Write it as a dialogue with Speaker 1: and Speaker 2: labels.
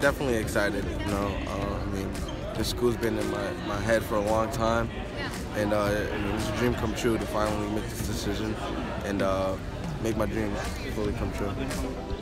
Speaker 1: definitely excited. You know, I mean, this school's been in my head for a long time, and I mean, it's a dream come true to finally make this decision and make my dream fully come true.